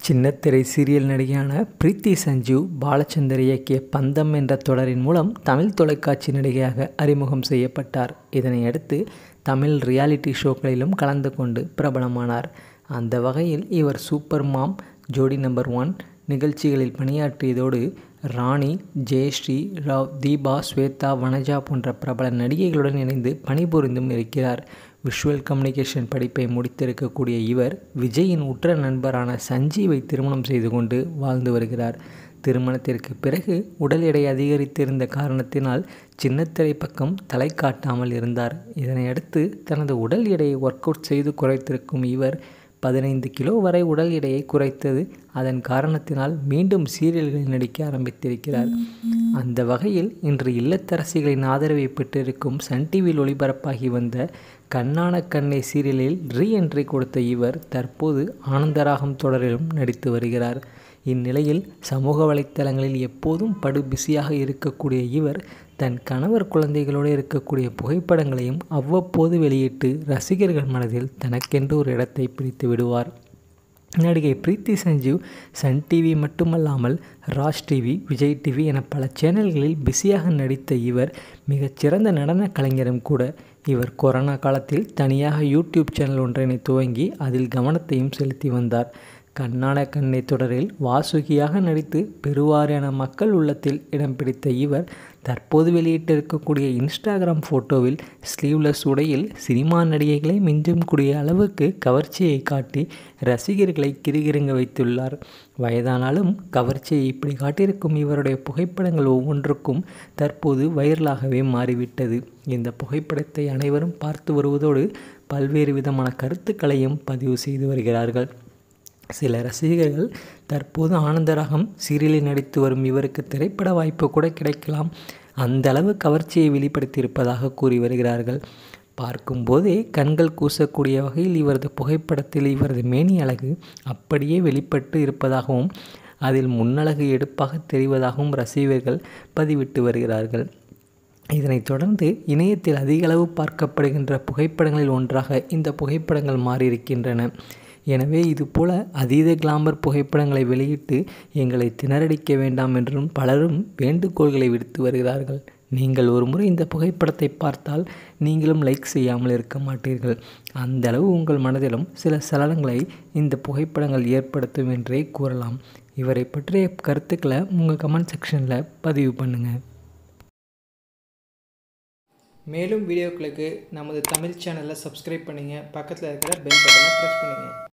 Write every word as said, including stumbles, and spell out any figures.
சின்னத்திரை சீரியல் நடிகையான பிரீத்தி சஞ்சீவ் பாலச்சந்தர் இயக்கிய பந்தம் என்ற தொடரின் மூலம் தமிழ் தொலைக்காட்சி நடிகையாக அறிமுகம் செய்யப்பட்டார். இதனையடுத்து தமிழ் ரியாலிட்டி ஷோக்களிலும் கலந்து கொண்டு பிரபலமானார். அந்த வகையில் இவர் சூப்பர் மாம், ஜோடி நம்பர் ஒன் நிகழ்ச்சிகளில் பணியாற்றியதோடு ராணி, ஜெயஸ்ரீ ராவ், தீபா, ஸ்வேதா, வனஜா போன்ற பிரபல நடிகைகளுடன் இணைந்து பணிபுரிந்தும் இருக்கிறார். விஷுவல் கம்யூனிகேஷன் படிப்பை முடித்திருக்கக்கூடிய இவர் விஜயின் உற்ற நண்பரான சஞ்சீவை திருமணம் செய்து கொண்டு வாழ்ந்து வருகிறார். திருமணத்திற்கு பிறகு உடல் எடை அதிகரித்திருந்த காரணத்தினால் சின்னத்திரை பக்கம் தலை காட்டாமல் இருந்தார். இதனையடுத்து தனது உடல் எடையை ஒர்க் அவுட் செய்து குறைத்திருக்கும் இவர் பதினைந்து கிலோ வரை உடல் எடையை குறைத்தது. அதன் காரணத்தினால் மீண்டும் சீரியல்களில் நடிக்க ஆரம்பித்திருக்கிறார். அந்த வகையில் இன்று இல்லத்தரசிகளின் ஆதரவை பெற்றிருக்கும் சன் டிவியில் ஒளிபரப்பாகி வந்த கண்ணான கண்ணே சீரியலில் ரீ என்ட்ரி கொடுத்த இவர் தற்போது ஆனந்தராகம் தொடரிலும் நடித்து வருகிறார். இந்நிலையில் சமூக வலைத்தளங்களில் எப்போதும் படு பிஸியாக இருக்கக்கூடிய இவர் தன் கணவர், குழந்தைகளோடு இருக்கக்கூடிய புகைப்படங்களையும் அவ்வப்போது வெளியிட்டு ரசிகர்கள் மனதில் தனக்கென்று ஒரு இடத்தை பிடித்து விடுவார். நடிகை பிரீத்தி சஞ்சீவ் சன் டிவி மட்டுமல்லாமல் ராஜ் டிவி, விஜய் டிவி என பல சேனல்களில் பிஸியாக நடித்த இவர் மிகச்சிறந்த நடன கலைஞரும் கூட. இவர் கொரோனா காலத்தில் தனியாக யூடியூப் சேனல் ஒன்றினை துவங்கி அதில் கவனத்தையும் செலுத்தி வந்தார். கண்ணான கண்ணே தொடரில் வாசுகியாக நடித்து பெருவாரியான மக்கள் உள்ளத்தில் இடம் பிடித்த இவர் தற்போது வெளியிட்டிருக்கக்கூடிய இன்ஸ்டாகிராம் ஃபோட்டோவில் ஸ்லீவ்லெஸ் உடையில் சினிமா நடிகைகளை மிஞ்சும் கூடிய அளவுக்கு கவர்ச்சியை காட்டி ரசிகர்களை கிறுகிறுங்க வைத்துள்ளார். வயதானாலும் கவர்ச்சியை இப்படி காட்டியிருக்கும் இவருடைய புகைப்படங்கள் ஒவ்வொன்றுக்கும் தற்போது வைரலாகவே மாறிவிட்டது. இந்த புகைப்படத்தை அனைவரும் பார்த்து வருவதோடு பல்வேறு விதமான கருத்துக்களையும் பதிவு செய்து வருகிறார்கள். சில ரசிகர்கள் தற்போது ஆனந்தராகம் சீரியலில் நடித்து வரும் இவருக்கு திரைப்பட வாய்ப்பு கூட கிடைக்கலாம், அந்த அளவு கவர்ச்சியை வெளிப்படுத்தியிருப்பதாக கூறி வருகிறார்கள். பார்க்கும்போதே கண்கள் கூசக்கூடிய வகையில் இவரது புகைப்படத்தில் இவரது மேனி அழகு அப்படியே வெளிப்பட்டு இருப்பதாகவும் அதில் முன்னழகு எடுப்பாக தெரிவதாகவும் ரசிகர்கள் பதிவிட்டு வருகிறார்கள். இதனைத் தொடர்ந்து இணையத்தில் அதிகளவு பார்க்கப்படுகின்ற புகைப்படங்களில் ஒன்றாக இந்த புகைப்படங்கள் மாறியிருக்கின்றன. எனவே இதுபோல அதீத கிளாமர் புகைப்படங்களை வெளியிட்டு எங்களை திணறடிக்க வேண்டாம் என்றும் பலரும் வேண்டுகோள்களை விடுத்து வருகிறார்கள். நீங்கள் ஒரு முறை இந்த புகைப்படத்தை பார்த்தால் நீங்களும் லைக் செய்யாமல் இருக்க மாட்டீர்கள். அந்த அளவு உங்கள் மனதிலும் சில சலனங்களை இந்த புகைப்படங்கள் ஏற்படுத்தும் என்றே கூறலாம். இவரை பற்றிய கருத்துக்களை உங்கள் கமெண்ட் செக்ஷனில் பதிவு பண்ணுங்கள். மேலும் வீடியோக்களுக்கு நமது தமிழ் சேனலை சப்ஸ்கிரைப் பண்ணுங்கள். பக்கத்தில் இருக்கிற பெல் பட்டனை ப்ரெஸ் பண்ணுங்கள்.